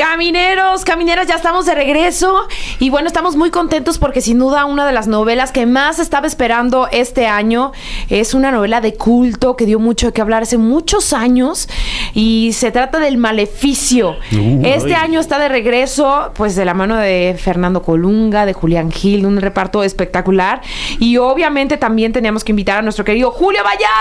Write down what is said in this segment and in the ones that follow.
Camineros, camineras, ya estamos de regreso y bueno, estamos muy contentos porque sin duda una de las novelas que más estaba esperando este año es una novela de culto que dio mucho de qué hablar hace muchos años y se trata del Maleficio. Este año está de regreso pues de la mano de Fernando Colunga, de Julián Gil, un reparto espectacular y obviamente también teníamos que invitar a nuestro querido Julio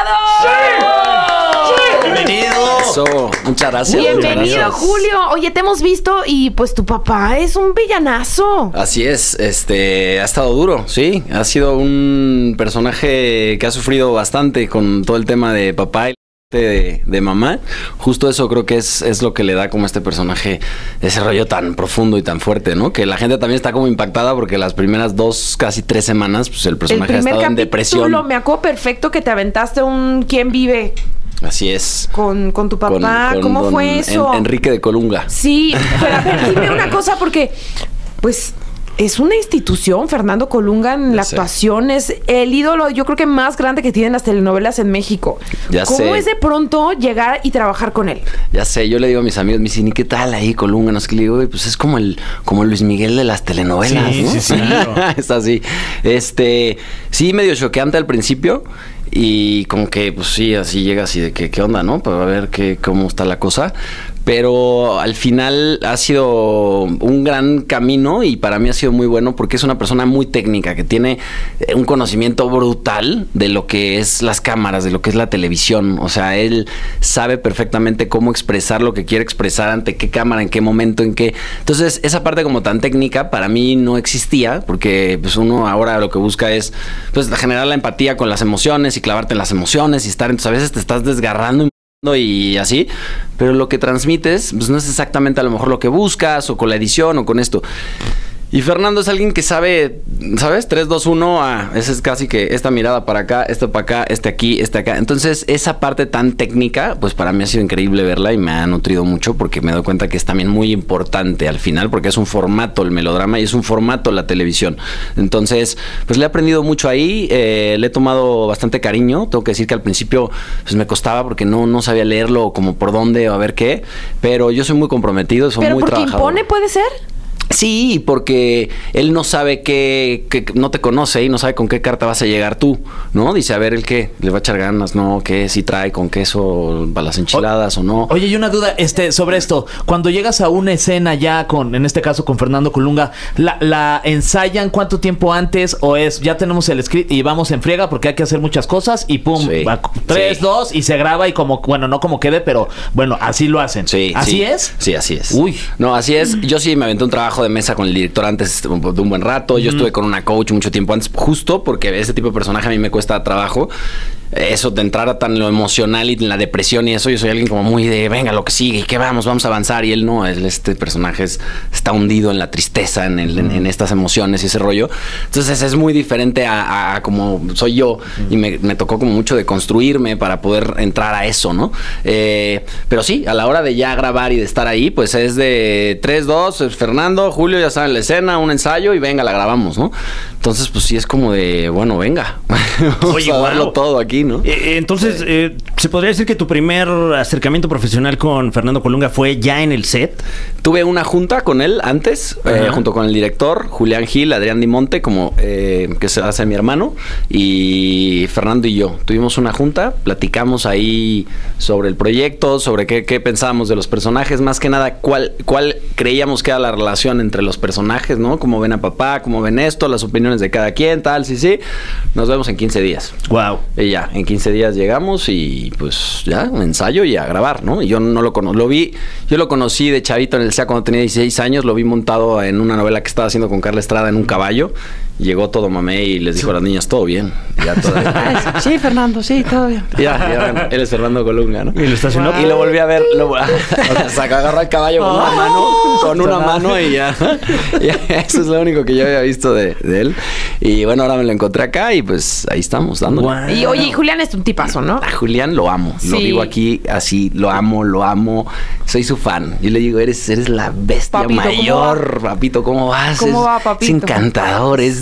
Vallado. ¡Sí! Bienvenido. Eso, muchas gracias. Bienvenido, Julio. Oye, te hemos visto y pues tu papá es un villanazo. Así es, ha estado duro, sí. Ha sido un personaje que ha sufrido bastante con todo el tema de papá y de mamá. Justo eso creo que es lo que le da como a este personaje ese rollo tan profundo y tan fuerte, ¿no? Que la gente también está como impactada porque las primeras 2, casi 3 semanas, pues el personaje ha estado en depresión. Me acuerdo perfecto que te aventaste un ¿Quién vive? Así es. Con tu papá. ¿Cómo fue eso? Enrique de Colunga. Sí, pero a ver, dime una cosa porque, pues, es una institución, Fernando Colunga en la actuación, es el ídolo, yo creo que más grande que tienen las telenovelas en México. ¿Cómo es de pronto llegar y trabajar con él? Ya sé, yo le digo a mis amigos, me dicen, ¿y qué tal ahí Colunga? No sé qué le digo, pues es como Luis Miguel de las telenovelas, sí, ¿no? Sí, claro. Es así. Sí, medio choqueante al principio. Y como que, pues sí, así llega así de que, ¿qué onda, no? Para ver cómo está la cosa. Pero al final ha sido un gran camino y para mí ha sido muy bueno porque es una persona muy técnica que tiene un conocimiento brutal de lo que es las cámaras, de lo que es la televisión. O sea, él sabe perfectamente cómo expresar lo que quiere expresar, ante qué cámara, en qué momento, en qué... Entonces, esa parte como tan técnica para mí no existía porque pues uno ahora lo que busca es pues generar la empatía con las emociones y clavarte en las emociones y estar... Entonces, a veces te estás desgarrando y así, pero lo que transmites pues no es exactamente a lo mejor lo que buscas o con la edición o con esto. Y Fernando es alguien que sabe, ¿sabes? 3, 2, 1, ese es casi que esta mirada para acá, esto para acá, este aquí, este acá. Entonces, esa parte tan técnica, pues para mí ha sido increíble verla y me ha nutrido mucho porque me doy cuenta que es también muy importante al final porque es un formato el melodrama y es un formato la televisión. Entonces, pues le he aprendido mucho ahí, le he tomado bastante cariño. Tengo que decir que al principio pues me costaba porque no sabía leerlo como por dónde o a ver qué, pero yo soy muy comprometido, soy muy trabajador. ¿Pero porque impone puede ser? Sí, porque él no sabe que no te conoce y no sabe con qué carta vas a llegar tú, ¿no? Dice, a ver, ¿el qué? ¿Le va a echar ganas? ¿No? ¿Qué? ¿Si trae con queso para las enchiladas o no? Oye, y una duda sobre esto. Cuando llegas a una escena ya en este caso con Fernando Colunga, ¿la ensayan cuánto tiempo antes? ¿O es, ya tenemos el script y vamos en friega porque hay que hacer muchas cosas y pum, sí, 3, 2 y se graba y como, bueno, no como quede, pero bueno, así lo hacen. Sí, ¿Así es? Sí, así es. Uy. No, así es. Yo sí me aventé un trabajo de mesa con el director antes de un buen rato. Yo estuve con una coach mucho tiempo antes, justo porque ese tipo de personaje a mí me cuesta trabajo. Eso de entrar a tan lo emocional y en la depresión y eso, yo soy alguien como muy de venga, lo que sigue, y que vamos a avanzar. Y él no, este personaje está hundido en la tristeza, en estas emociones y ese rollo. Entonces es muy diferente a como soy yo. Y me tocó como mucho de construirme para poder entrar a eso, ¿no? Pero sí, a la hora de ya grabar y de estar ahí, pues es de 3, 2, Fernando, Julio, ya saben la escena, un ensayo y venga, la grabamos, ¿no? Entonces, pues sí es como de, bueno, venga. Vamos a darlo todo aquí, ¿no? Entonces, ¿se podría decir que tu primer acercamiento profesional con Fernando Colunga fue ya en el set? Tuve una junta con él antes, junto con el director, Julián Gil, Adrián Dimonte, como que se hace mi hermano, y Fernando y yo. Tuvimos una junta, platicamos ahí sobre el proyecto, sobre qué pensábamos de los personajes, más que nada cuál creíamos que era la relación entre los personajes, ¿no? Cómo ven a papá, cómo ven esto, las opiniones de cada quien, tal, sí. Nos vemos en 15 días. Wow. Y ya, en 15 días llegamos y pues ya, un ensayo y a grabar, ¿no? Y yo no lo conozco, yo lo conocí de chavito en el SEA cuando tenía 16 años, lo vi montado en una novela que estaba haciendo con Carla Estrada en un caballo. Llegó todo mamé y les dijo a las niñas, todo bien. Ya todo bien. Sí, Fernando, sí, todo bien. Ya, él es Fernando Colunga, ¿no? Y lo estacionó. Y lo volví a ver, agarró el caballo con una mano y ya. Eso es lo único que yo había visto de él. Y bueno, ahora me lo encontré acá y pues ahí estamos dándole. Wow. Y oye, Julián es un tipazo, ¿no? A Julián lo amo. Sí. Lo vivo aquí así, lo amo. Soy su fan. Yo le digo, eres la bestia Papito, mayor. Papito, ¿cómo vas? ¿Cómo va, papito? Es encantador, es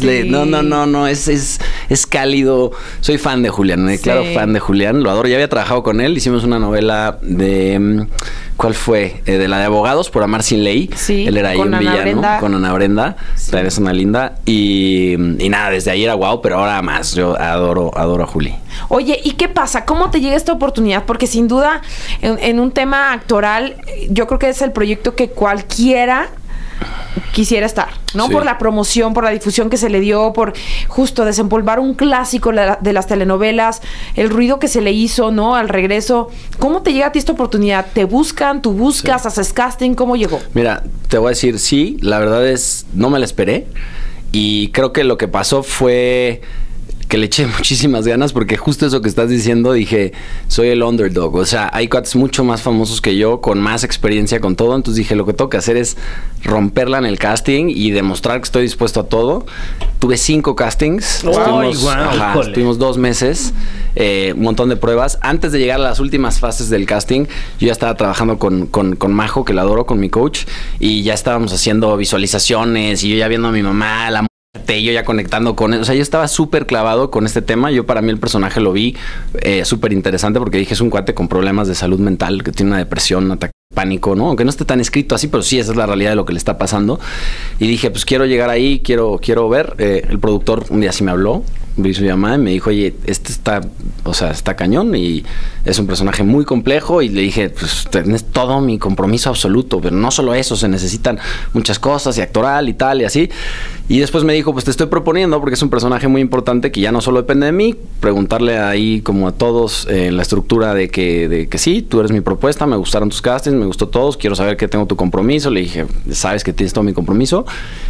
No, es cálido. Soy fan de Julián, claro, fan de Julián, lo adoro. Ya había trabajado con él, hicimos una novela de... ¿Cuál fue? De la de Abogados por Amar Sin Ley. Sí, él era ahí un villano con Ana Brenda. Sí. Es una linda. Y nada, desde ahí era guau, pero ahora más. Yo adoro a Juli. Oye, ¿y qué pasa? ¿Cómo te llega esta oportunidad? Porque sin duda, en un tema actoral, yo creo que es el proyecto que cualquiera quisiera estar, ¿no? Sí. Por la promoción, por la difusión que se le dio, por justo desempolvar un clásico de las telenovelas, el ruido que se le hizo, ¿no? Al regreso. ¿Cómo te llega a ti esta oportunidad? ¿Te buscan? ¿Tú buscas? Sí. ¿Haces casting? ¿Cómo llegó? Mira, te voy a decir, sí, la verdad es, no me la esperé. Y creo que lo que pasó fue que le eché muchísimas ganas, porque justo eso que estás diciendo, dije, soy el underdog. O sea, hay cuates mucho más famosos que yo, con más experiencia, con todo. Entonces dije, lo que tengo que hacer es romperla en el casting y demostrar que estoy dispuesto a todo. Tuve 5 castings. Estuvimos 2 meses, un montón de pruebas. Antes de llegar a las últimas fases del casting, yo ya estaba trabajando con Majo, que la adoro, con mi coach, y ya estábamos haciendo visualizaciones, y yo ya viendo a mi mamá, y yo ya conectando con él. O sea, yo estaba súper clavado con este tema. Yo, para mí, el personaje lo vi súper interesante, porque dije, es un cuate con problemas de salud mental, que tiene una depresión, un ataque de pánico, ¿no? Aunque no esté tan escrito así, pero sí, esa es la realidad de lo que le está pasando. Y dije, pues quiero llegar ahí, quiero ver. El productor un día sí me habló, vi su llamada y me dijo, oye, está cañón y es un personaje muy complejo. Y le dije, pues tenés todo mi compromiso absoluto, pero no solo eso, se necesitan muchas cosas, y actoral y tal y así. Y después me dijo, pues te estoy proponiendo, porque es un personaje muy importante que ya no solo depende de mí, preguntarle ahí como a todos la estructura de que sí, tú eres mi propuesta, me gustaron tus castings, me gustó todos, quiero saber que tengo tu compromiso. Le dije, sabes que tienes todo mi compromiso.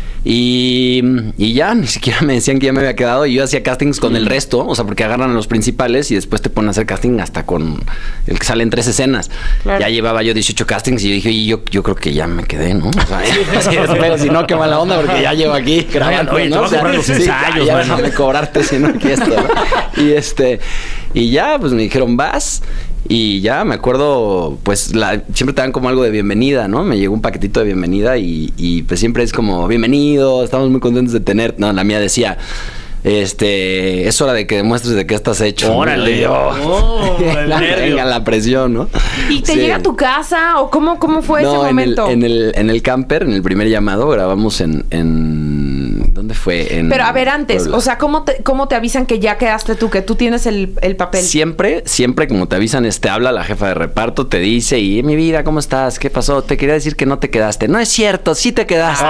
Y ya, ni siquiera me decían que ya me había quedado, y yo hacía castings con el resto, o sea, porque agarran a los principales y después te ponen a hacer casting hasta con el que sale en 3 escenas. Claro. Ya llevaba yo 18 castings y yo dije, yo creo que ya me quedé, ¿no? O sea, pero si no, qué mala onda, porque ya llevo aquí grabando, oye, ¿no? O sea, los ensayos, ya déjame cobrarte, si no, que esto, ¿no? Y ya, pues me dijeron, vas. Y ya me acuerdo, pues siempre te dan como algo de bienvenida, ¿no? Me llegó un paquetito de bienvenida y pues siempre es como, bienvenido, estamos muy contentos de tener. No, la mía decía, es hora de que demuestres de qué estás hecho. ¡Órale! Venga la presión, ¿no? ¿Y te llega a tu casa o cómo fue ese momento? En el camper, en el primer llamado, grabamos en ¿dónde fue? Pero a ver, antes, Puebla. O sea, ¿cómo te avisan que ya quedaste tú, que tú tienes el papel? Siempre como te avisan, te habla la jefa de reparto, te dice, y mi vida, ¿cómo estás? ¿Qué pasó? Te quería decir que no te quedaste. No es cierto, sí te quedaste.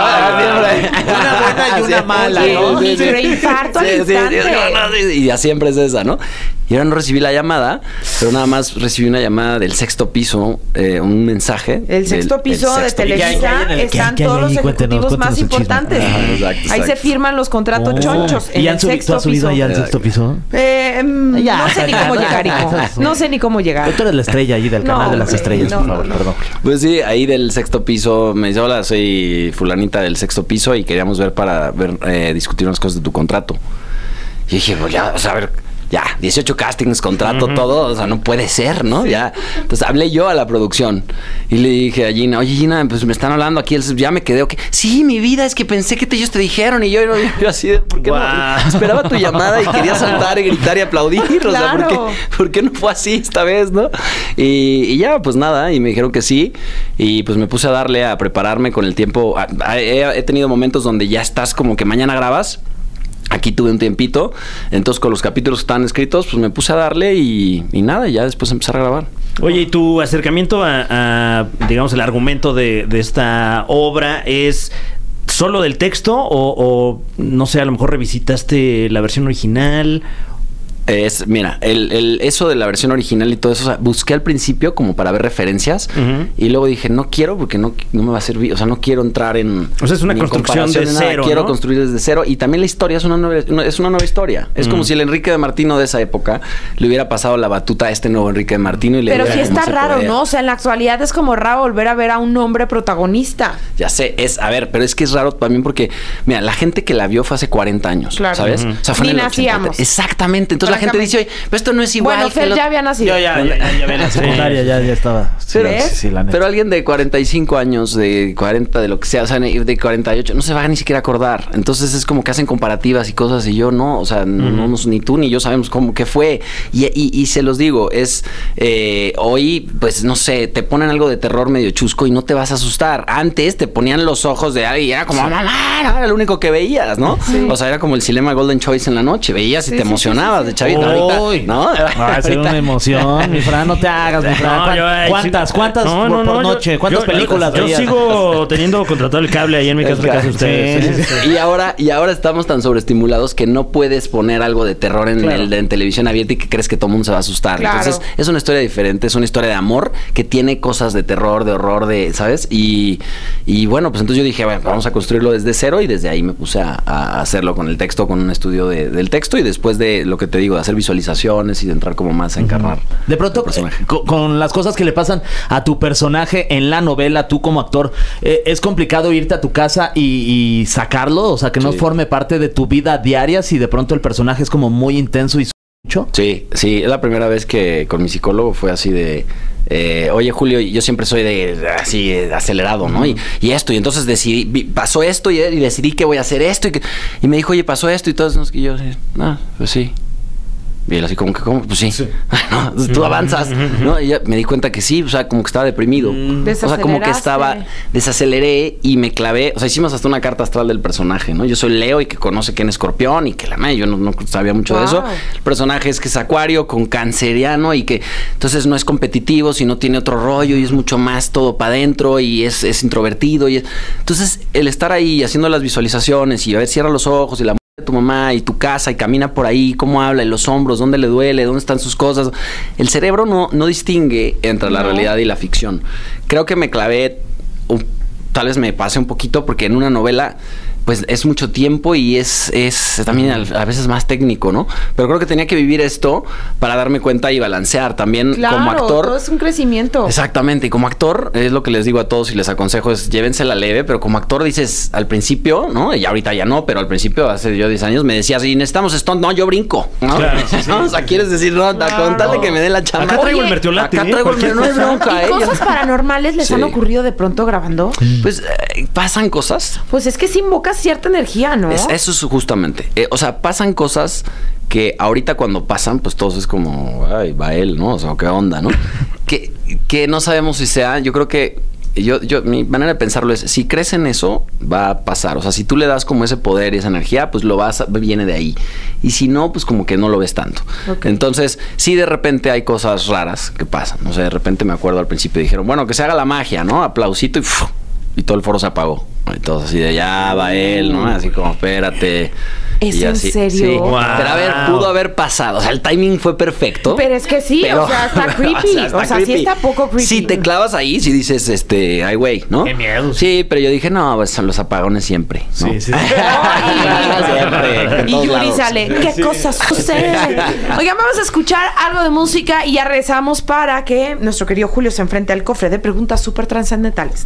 Una buena y una mala, ¿no? Infarto al instante. Y ya siempre es esa, ¿no? Y ahora no recibí la llamada, pero nada más recibí una llamada del 6º piso, un mensaje. El 6º piso de Televisa, están todos los ejecutivos más importantes. Exacto. Ahí se firman los contratos chonchos. ¿Y han subido ya al 6º piso? No sé ni cómo llegar, hijo. No sé ni cómo llegar. Tú eres la estrella ahí del canal de las estrellas, por favor, perdón. Pues sí, ahí del 6º piso me dice, hola, soy fulanita del 6º piso y queríamos ver para discutir unas cosas de tu contrato. Y dije, pues ya, o sea, a ver, ya, 18 castings, contrato, todo, o sea, no puede ser, ¿no? Ya. Entonces hablé yo a la producción y le dije a Gina, oye Gina, pues me están hablando aquí, ya me quedé, ¿ok? Sí, mi vida, es que pensé que ellos te dijeron, y yo así de, ¿por qué no? Esperaba tu llamada y quería saltar y gritar y aplaudir, claro. O sea, ¿por qué no fue así esta vez, no? Y ya, pues nada, y me dijeron que sí, y pues me puse a prepararme con el tiempo. He tenido momentos donde ya estás como que mañana grabas. Aquí tuve un tiempito, entonces con los capítulos que estaban escritos, pues me puse a darle y nada, y ya después empezar a grabar. Oye, ¿y tu acercamiento a digamos, el argumento de esta obra es solo del texto o no sé, a lo mejor revisitaste la versión original? Mira, eso de la versión original y todo eso, o sea, busqué al principio como para ver referencias y luego dije, no quiero porque no me va a servir, o sea, no quiero entrar en... O sea, es una construcción de cero, quiero ¿no? construir desde cero, y también la historia es una nueva historia. Es como si el Enrique de Martino de esa época le hubiera pasado la batuta a este nuevo Enrique de Martino y le Pero sí diera está raro, poder. ¿No? O sea, en la actualidad es como raro volver a ver a un hombre protagonista. Ya sé, pero es que es raro también porque, mira, la gente que la vio fue hace 40 años, claro. ¿sabes? O sea, fue Ni en el nacíamos. 80. Exactamente, entonces la gente dice, oye, pero esto no es igual. Bueno, Fer ya había nacido. Yo ya en la secundaria ya estaba. Pero, la neta. pero alguien de 45 años, de 40, de lo que sea, o sea, de 48, no se va a ni siquiera a acordar. Entonces es como que hacen comparativas y cosas y yo no, o sea, no, ni tú ni yo sabemos cómo que fue. Y se los digo, es hoy, pues no sé, te ponen algo de terror medio chusco y no te vas a asustar. Antes te ponían los ojos de alguien y era como, mamá, era lo único que veías, ¿no? Sí. O sea, era como el Cinema Golden Choice en la noche, veías y te emocionabas de chavito. Ahorita, ¿no? Va a ser una emoción, mi Fran, no te hagas, mi Fran. ¿Cuántas por noche? ¿Cuántas películas Yo veías? sigo teniendo contratado el cable ahí en mi casa de ustedes. Sí. Y ahora estamos tan sobreestimulados que no puedes poner algo de terror en televisión abierta y que crees que todo el mundo se va a asustar. Claro. Entonces, es una historia diferente, es una historia de amor que tiene cosas de terror, de horror, ¿sabes? Y bueno, pues entonces yo dije, bueno, vamos a construirlo desde cero y desde ahí me puse a hacerlo con el texto, con un estudio del texto y después de lo que te digo, de hacer visualizaciones y de entrar como más a encarnar. De pronto, con las cosas que le pasan a tu personaje en la novela, tú como actor, ¿es complicado irte a tu casa y sacarlo? O sea, que no forme parte de tu vida diaria si de pronto el personaje es como muy intenso y mucho. Sí, es la primera vez que con mi psicólogo fue así de... oye, Julio, yo siempre soy así acelerado, ¿no? Y esto, y entonces pasó esto y decidí que voy a hacer esto y me dijo, oye, pasó esto y todo eso, y yo, pues sí. Y él así como que, ¿cómo? Pues sí. ¿No? Tú avanzas, ¿no? Y ya me di cuenta que sí, o sea, como que estaba deprimido. O sea, como que desaceleré y me clavé. O sea, hicimos hasta una carta astral del personaje, ¿no? Yo soy Leo y que conoce quién es Escorpión y que yo no sabía mucho de eso. El personaje es que es Acuario con Canceriano y que entonces no es competitivo, sino tiene otro rollo y es mucho más todo para adentro y es introvertido. Entonces, el estar ahí haciendo las visualizaciones y a ver, cierra los ojos y la de tu mamá y tu casa y camina por ahí, cómo habla y los hombros, dónde le duele, dónde están sus cosas. El cerebro no distingue entre la realidad y la ficción. Creo que me clavé, tal vez me pase un poquito porque en una novela pues es mucho tiempo y es también a veces más técnico, ¿no? Pero creo que tenía que vivir esto para darme cuenta y balancear también como actor. Todo es un crecimiento. Exactamente, y como actor, es lo que les digo a todos y les aconsejo, es llévensela leve, pero como actor dices, al principio, ¿no? Y ahorita ya no, pero al principio, hace yo 10 años, me decías, y necesitamos stunt, no, yo brinco, ¿no? Claro, ¿no? O sea, quieres decir, no, con tal de que me dé la chamba. Acá traigo el mertiolate. Acá traigo el no hay bronca, ¿Y cosas paranormales les han ocurrido de pronto grabando? Pues, pasan cosas. Pues es que sí invocas cierta energía, ¿no? Eso es justamente. O sea, pasan cosas que ahorita cuando pasan, pues todos es como, ay, va él, ¿no? O sea, ¿qué onda, no? que no sabemos si sea. Yo creo que mi manera de pensarlo es, si crees en eso, va a pasar. O sea, si tú le das como ese poder y esa energía, pues viene de ahí. Y si no, pues como que no lo ves tanto. Okay. Entonces, sí, de repente hay cosas raras que pasan. O sea, de repente me acuerdo al principio dijeron, bueno, que se haga la magia, ¿no? Aplausito y todo el foro se apagó. Y todo así de ya va él, ¿no? Así como, espérate. ¿Es en serio? Sí. Wow. Pero a ver, pudo haber pasado. O sea, el timing fue perfecto. Pero es que sí, o sea, está creepy. O sea, sí está poco creepy. Si te clavas ahí, si dices, ay, güey, ¿no? Qué miedo. Sí, pero yo dije, no, pues son los apagones siempre, ¿no? Sí. Siempre. Y Yuri sale, ¿qué cosas suceden? Oigan, vamos a escuchar algo de música y ya regresamos para que nuestro querido Julio se enfrente al cofre de preguntas súper trascendentales.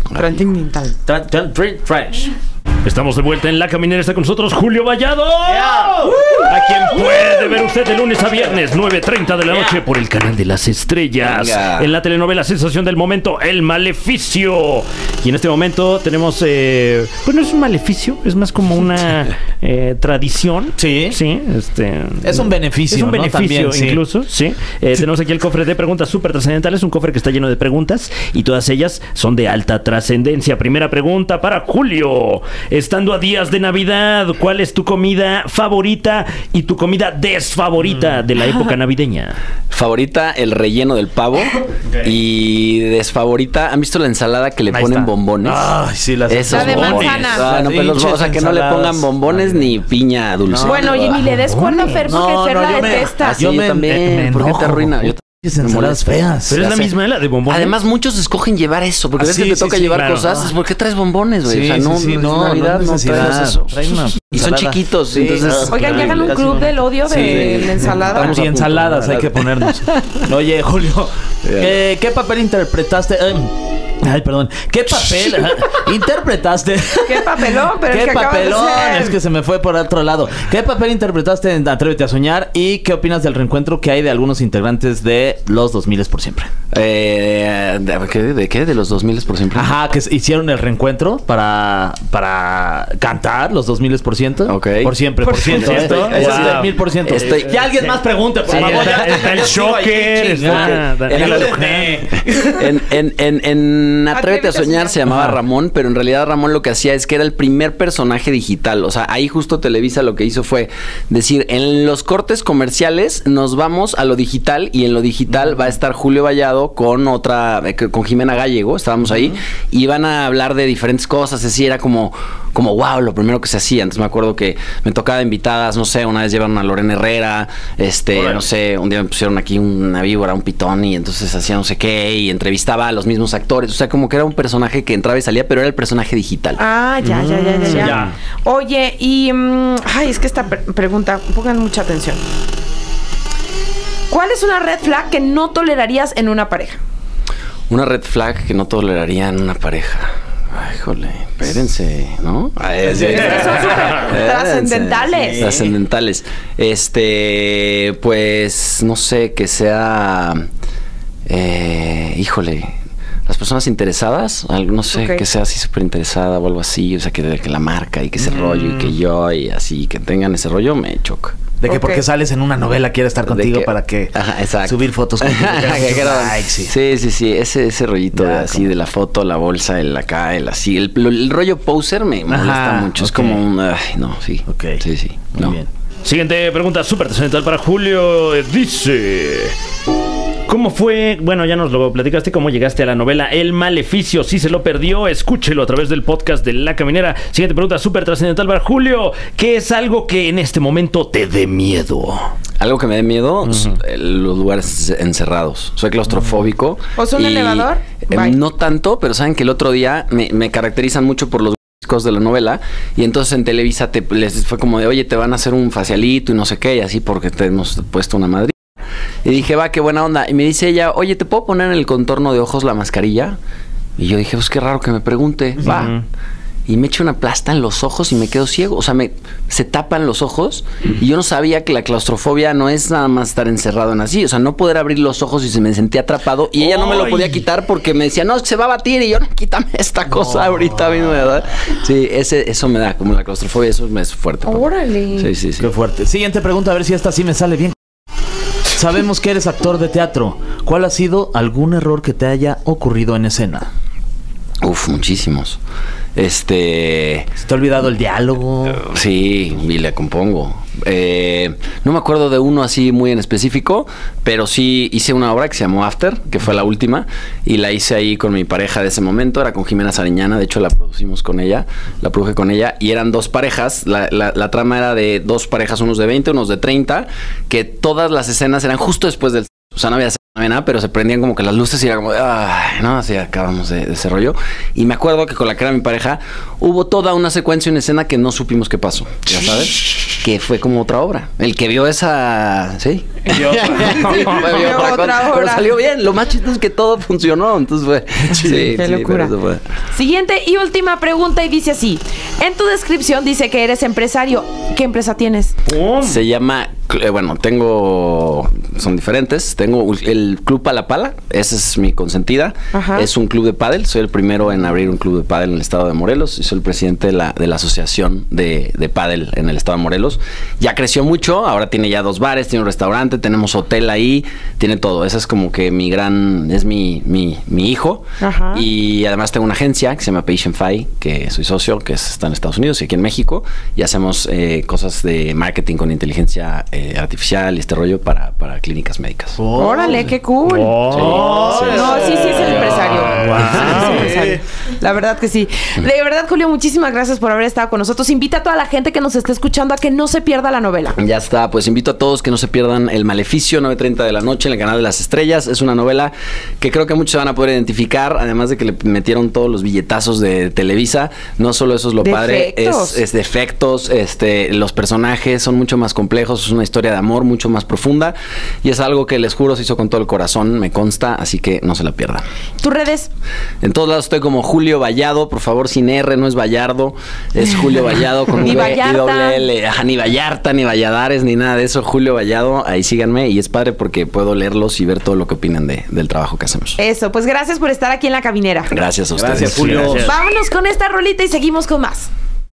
Fresh. Estamos de vuelta en La Caminera. Está con nosotros Julio Vallado. A quien puede ver usted de lunes a viernes, 9:30 de la noche, por el canal de las estrellas. En la telenovela sensación del momento, El Maleficio. Y en este momento tenemos, pues no es un maleficio, es más como una tradición. Sí. Sí, es un beneficio. Es un beneficio, ¿no? También, incluso. Sí. Tenemos aquí el cofre de preguntas súper trascendentales. Un cofre que está lleno de preguntas y todas ellas son de alta trascendencia. Primera pregunta para Julio. Estando a días de Navidad, ¿cuál es tu comida favorita y tu comida desfavorita de la época navideña? Favorita, el relleno del pavo. Y desfavorita, ¿han visto la ensalada que le ponen bombones? Ay, sí, la de manzana. No, pero o sea, que no le pongan bombones ni piña dulce. Bueno, y ni le des cuerda a Fer porque Fer la detesta. Yo también, ¿por qué te arruina? Ensaladas feas. Pero es la misma, la de bombones. Además, muchos escogen llevar eso, porque a veces te toca llevar cosas. ¿Por qué traes bombones, güey? O sea, no, Navidad no traes eso. Y son chiquitos, entonces... Oigan, ya hagan un club del odio de la ensalada. Y ensaladas hay que ponernos. Oye, Julio, ¿qué papel interpretaste? Ay, perdón. ¿Qué papel interpretaste? ¡Qué papelón! Pero ¿Qué el que acaba de papelón? ser. Es que se me fue por otro lado. ¿Qué papel interpretaste en Atrévete a Soñar? ¿Y qué opinas del reencuentro que hay de algunos integrantes de los 2000 por siempre? ¿De qué? ¿De los 2000 por siempre? Ajá, que hicieron el reencuentro para cantar los 2000%. Ok. Por siempre, por ciento. ciento. Ese es Wow. el 1000%. Estoy- Ya alguien más pregunte, por Sí, favor. está el Shocker, está Daniela Ayúdenme. En Atrévete a Soñar se llamaba Ajá. Ramón, pero en realidad Ramón lo que hacía es que era el primer personaje digital. O sea, ahí justo Televisa lo que hizo fue decir, en los cortes comerciales nos vamos a lo digital y en lo digital va a estar Julio Vallado con con Jimena Gallego, estábamos ahí, y van a hablar de diferentes cosas, así era como wow, lo primero que se hacía. Entonces me acuerdo que me tocaba invitadas, no sé, una vez llevaron a Lorena Herrera, no sé, un día me pusieron aquí una víbora, un pitón, y entonces hacía no sé qué, y entrevistaba a los mismos actores. O sea, como que era un personaje que entraba y salía, pero era el personaje digital. Ah, ya. ya. Oye, y... ay, es que esta pregunta, pongan mucha atención. ¿Cuál es una red flag que no tolerarías en una pareja? Una red flag que no toleraría en una pareja. Ay, híjole, espérense, ¿no? Es que son súper trascendentales. Sí. Trascendentales. Pues, no sé, que sea... híjole... Las personas interesadas, no sé, Ok. que sea así súper interesada o algo así, o sea, que la marca y que ese rollo y que yo y así, que tengan ese rollo, me choca. De que Ok. porque sales en una novela quiere estar contigo para que Ajá, exacto. subir fotos contigo. Que quiero- Likes, sí. sí, ese rollito Ya, de así, como- de la foto, la bolsa, el acá, el así. El rollo poser me molesta Ajá, mucho. Es ok. como un... Ay, no, sí. Ok. Sí. Muy No. bien. Siguiente pregunta súper trascendental para Julio. Dice... ¿Cómo fue? Bueno, ya nos lo platicaste, cómo llegaste a la novela El Maleficio. Si se lo perdió, escúchelo a través del podcast de La Caminera. Siguiente pregunta súper trascendental para Julio. ¿Qué es algo que en este momento te dé miedo? Algo que me dé miedo, los lugares encerrados. Soy claustrofóbico. ¿O sea, un elevador? Bye. No tanto, pero saben que el otro día me caracterizan mucho por los discos de la novela, y entonces en Televisa les fue como de, oye, te van a hacer un facialito y no sé qué, y así porque te hemos puesto una madre. Y dije, va, qué buena onda. Y me dice ella, oye, ¿te puedo poner en el contorno de ojos la mascarilla? Y yo dije, pues qué raro que me pregunte. Va. Y me echa una plasta en los ojos y me quedo ciego. O sea, se tapan los ojos. Y yo no sabía que la claustrofobia no es nada más estar encerrado en así. O sea, no poder abrir los ojos y se me sentía atrapado. Y ella no me lo podía quitar porque me decía, no, se va a batir. Y yo, no, quítame esta cosa ahorita mismo, ¿verdad? Sí, eso me da, como la claustrofobia, eso me es fuerte. Órale. Sí. Qué fuerte. Siguiente pregunta, a ver si esta sí me sale bien. Sabemos que eres actor de teatro. ¿Cuál ha sido algún error que te haya ocurrido en escena? Uf, muchísimos. ¿Se te ha olvidado el diálogo? Sí, y le compongo. No me acuerdo de uno así muy en específico, pero sí hice una obra que se llamó After, que fue la última, y la hice ahí con mi pareja de ese momento, era con Jimena Sariñana, de hecho la produje con ella, y eran dos parejas, la trama era de dos parejas, unos de 20, unos de 30, que todas las escenas eran justo después del... O sea, no había nada, pero se prendían como que las luces y era como, ay, no, así acabamos de ese rollo. Y me acuerdo que con la que era mi pareja, hubo toda una secuencia, una escena que no supimos qué pasó, ya sabes, que fue como otra obra. El que vio esa, sí. Vio otra Pero obra. salió bien, lo más chistoso es que todo funcionó, entonces fue... Qué locura. pero eso fue. Siguiente y última pregunta y dice así. En tu descripción dice que eres empresario. ¿Qué empresa tienes? Se llama, son diferentes. Tengo el Club Palapala, esa es mi consentida. Ajá. Es un club de pádel, soy el primero en abrir un club de pádel en el estado de Morelos y soy el presidente de la asociación de pádel en el estado de Morelos. Ya creció mucho, ahora tiene ya 2 bares, tiene un restaurante, tenemos hotel ahí, tiene todo. Ese es como que es mi hijo. Ajá. Y además tengo una agencia que se llama Patientify, que soy socio, que está en Estados Unidos y aquí en México, y hacemos cosas de marketing con inteligencia artificial y este rollo para clínicas médicas. Órale, qué cool. Oh. No, sí es el empresario. Wow. Sí es el empresario. La verdad que sí. De verdad, Julio, muchísimas gracias por haber estado con nosotros. Invita a toda la gente que nos esté escuchando a que no se pierda la novela. Ya está, pues invito a todos que no se pierdan El Maleficio, 9:30 de la noche en el canal de las estrellas. Es una novela que creo que muchos se van a poder identificar, además de que le metieron todos los billetazos de Televisa. No solo eso es lo De padre, efectos. es de efectos, los personajes son mucho más complejos, es una historia de amor mucho más profunda. y es algo que les juro se hizo con todo el corazón, me consta, así que no se la pierdan. ¿Tus redes? En todos lados estoy como Julio Vallado, por favor, sin R, no es Vallardo, es Julio Vallado con Ni V y Vallarta. doble L. Ajá, ni Vallarta, ni Valladares, ni nada de eso. Julio Vallado, ahí síganme y es padre porque puedo leerlos y ver todo lo que opinan del trabajo que hacemos. Eso, pues gracias por estar aquí en La Caminera. Gracias a ustedes. Gracias, Julio. Gracias. Vámonos con esta rolita y seguimos con más.